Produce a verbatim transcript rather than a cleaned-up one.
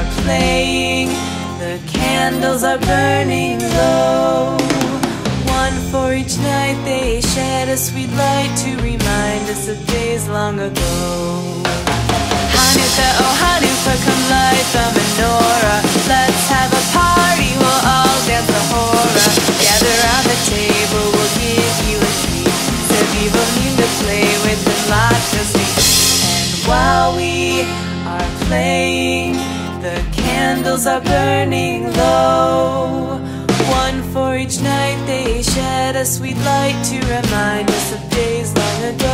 are playing, the candles are burning low. One for each night, they shed a sweet light to remind us of days long ago. Hanukkah, oh Hanukkah, come light the menorah. Let's have a party, we'll all dance the hora. Gather around the table, we'll give you a treat. Sevivim to play with and lots of sweets. And while we are playing, the candles are burning low. One for each night, they shed a sweet light to remind us of days long ago.